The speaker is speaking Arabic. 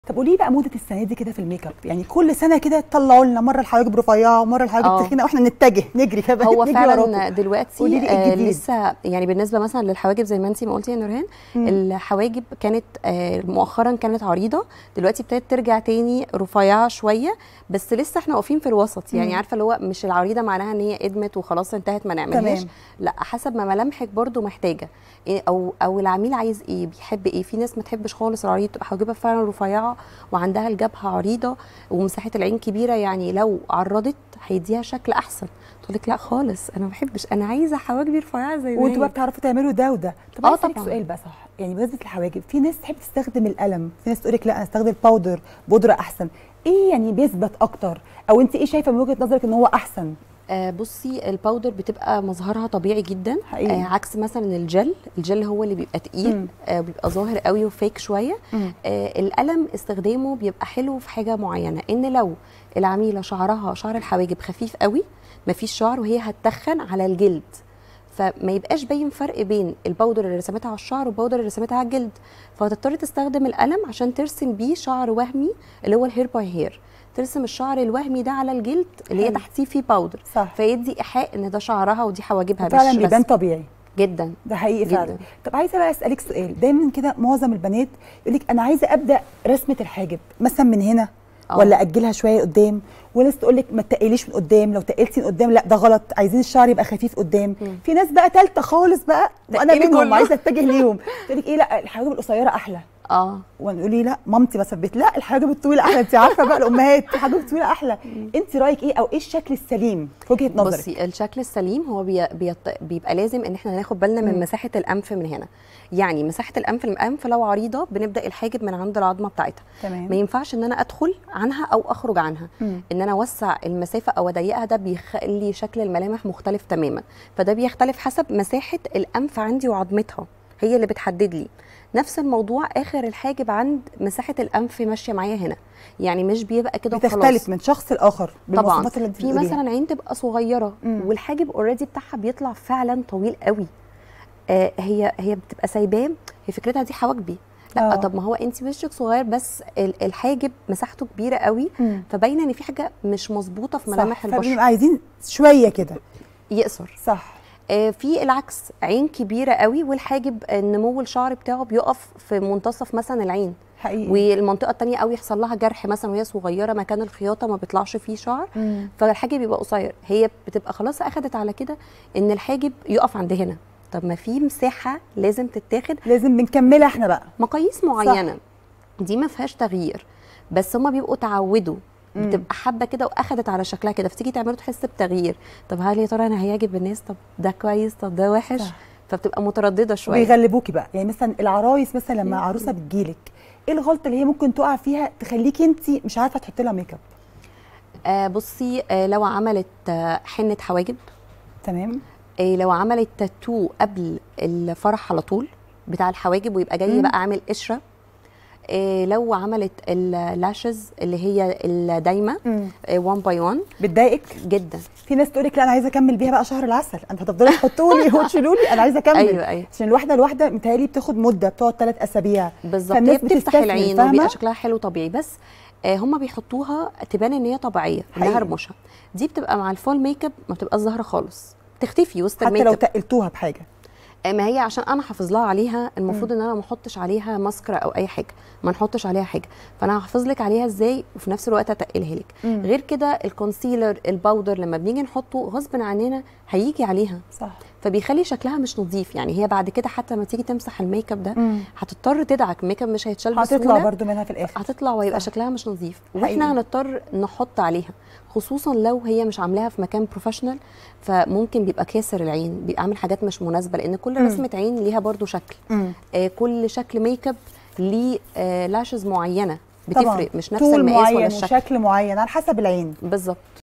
طب قولي لي بقى موضه السنه دي كده في الميك اب، يعني كل سنه كده تطلعوا لنا مره الحواجب رفيعه ومره الحواجب تخينه واحنا نتجه نجري كده هو نجري فعلا وراكم. دلوقتي قولي لي ايه الجديد؟ لسه يعني بالنسبه مثلا للحواجب زي ما انت ما قلتي يا نورهان. الحواجب كانت مؤخرا كانت عريضه، دلوقتي ابتدت ترجع تاني رفيعه شويه، بس لسه احنا واقفين في الوسط. يعني عارفه اللي هو مش العريضه معناها ان هي ادمت وخلاص انتهت ما نعملهاش، لا حسب ما ملامحك برده محتاجه إيه، او العميل عايز ايه، بيحب ايه. في ناس ما تحبش خالص العريض، تبقى حواجبها فعلا رفيعه وعندها الجبهه عريضه ومساحه العين كبيره، يعني لو عرضت هيديها شكل احسن. تقول لك لا خالص انا ما بحبش، انا عايزه حواجبي رفيعه زي ما هي. وانتوا بقى بتعرفوا تعملوا ده وده. طب عايز اسالك طبعا سؤال بقى، صح؟ يعني بمناسبه الحواجب، في ناس تحب تستخدم القلم، في ناس تقول لك لا انا استخدم باودر، بودره احسن. ايه يعني بيثبت اكتر، او انت ايه شايفه من وجهه نظرك ان هو احسن؟ بصي الباودر بتبقى مظهرها طبيعي جدا، عكس مثلا الجل هو اللي بيبقى تقيل، بيبقى ظاهر قوي وفيك شويه. القلم استخدامه بيبقى حلو في حاجه معينه، ان لو العميله شعر الحواجب خفيف قوي، مفيش شعر وهي هتتخن على الجلد، فما يبقاش باين فرق بين الباودر اللي رسمتها على الشعر والباودر اللي رسمتها على الجلد، فهتضطر تستخدم القلم عشان ترسم بيه شعر وهمي اللي هو الهير باي هير، ترسم الشعر الوهمي ده على الجلد اللي هي تحتيه فيه باودر، صح. فيدي ايحاء ان ده شعرها ودي حواجبها فعلا بيبان طبيعي جدا. ده حقيقي فعلا. طب عايزه بقى اسالك سؤال، دايما كده معظم البنات يقول لك انا عايزه ابدا رسمه الحاجب مثلا من هنا ولا اجلها شويه قدام، وناس تقول لك ما تقليش من قدام، لو تقلتي من قدام لا ده غلط، عايزين الشعر يبقى خفيف قدام. في ناس بقى ثالثه خالص بقى وانا منهم عايزه اتجه ليهم، تقول لك ايه لا الحواجب القصيره احلى. ونقول لي لا مامتي مثلا بيت لا الحواجب الطويله احلى، انت عارفه بقى الامهات الحواجب الطويله احلى. انت رايك ايه، او ايه الشكل السليم في وجهه نظرك؟ بصي الشكل السليم هو بيبقى لازم ان احنا ناخد بالنا من مساحه الانف من هنا. يعني مساحه الانف لو عريضه بنبدا الحاجب من عند العظمه بتاعتها، ما ينفعش ان انا ادخل عنها او اخرج عنها. ان انا اوسع المسافه او اضيقها ده بيخلي شكل الملامح مختلف تماما، فده بيختلف حسب مساحه الانف عندي وعظمتها، هي اللي بتحدد لي. نفس الموضوع اخر الحاجب عند مساحه الانف ماشيه معايا هنا، يعني مش بيبقى كده وخلاص، بتختلف من شخص لاخر بالمواصفات اللي انت بتقوليها. في مثلا عين تبقى صغيره والحاجب اوريدي بتاعها بيطلع فعلا طويل قوي، هي بتبقى سايباه، هي فكرتها دي حواجبي. لا طب ما هو انت وشك صغير بس الحاجب مساحته كبيره قوي، فباينه ان في حاجه مش مظبوطه في ملامح البشره، فبنبقى عايزين شويه كده يقصر. صح. في العكس عين كبيره قوي والحاجب نمو الشعر بتاعه بيقف في منتصف مثلا العين حقيقي، والمنطقه الثانيه قوي يحصل لها جرح مثلا وهي صغيره مكان الخياطه ما بيطلعش فيه شعر، فالحاجب بيبقى قصير، هي بتبقى خلاص اخدت على كده ان الحاجب يقف عند هنا. طب ما في مساحه لازم تتاخد، لازم بنكملها احنا بقى مقاييس معينه، صح. دي ما فيهاش تغيير، بس هما بيبقوا تعودوا، بتبقى حابه كده واخدت على شكلها كده، فتيجي تعمله تحس بتغيير. طب هل يا ترى انا هيعجب الناس؟ طب ده كويس، طب ده وحش، صح. فبتبقى متردده شويه. بيغلبوكي بقى، يعني مثلا العرايس مثلا لما عروسه بتجيلك ايه الغلطه اللي هي ممكن تقع فيها تخليكي انت مش عارفه تحطي لها ميك اب؟ بصي لو عملت حنه حواجب، تمام، لو عملت تاتو قبل الفرح على طول بتاع الحواجب ويبقى جاي بقى عامل قشره، لو عملت اللاشز اللي هي الدايمه 1 باي 1 بتضايقك جدا. في ناس تقول لك لا انا عايزه اكمل بيها بقى شهر العسل، انت هتفضلي تحطوا لي وتشيلوا لي، انا عايزه اكمل. ايوه عشان الواحده متهيألي بتاخد مده، بتقعد 3 اسابيع بالظبط، هي بتفتح العين وبيبقى شكلها حلو طبيعي، بس هما بيحطوها تبان ان هي طبيعيه انها رموشها، دي بتبقى مع الفول ميك اب ما بتبقاش ظاهره خالص، تختفي وسط الميك اب حتى لو تقلتوها بحاجه. ما هي عشان انا حافظ لها عليها، المفروض ان انا ما احطش عليها ماسكرا او اي حاجه، ما نحطش عليها حاجه، فانا هحافظ لك عليها ازاي وفي نفس الوقت اتقلها لك. غير كده الكونسيلر الباودر لما بنيجي نحطه غصب عننا هيجي عليها، صح، فبيخلي شكلها مش نظيف. يعني هي بعد كده حتى لما تيجي تمسح الميك اب ده هتضطر تدعك، الميك اب مش هيتشال بسهوله، هتطلع برده منها في الاخر، هتطلع ويبقى شكلها مش نظيف، واحنا هنضطر نحط عليها، خصوصا لو هي مش عاملاها في مكان بروفيشنال، فممكن بيبقى كاسر العين، بيبقى عامل حاجات مش مناسبه، لان كل رسمه عين ليها برده شكل، كل شكل ميك اب ليه لاشز معينه بتفرق، مش نفس المقاس ولا الشكل، وشكل معين على حسب العين بالظبط.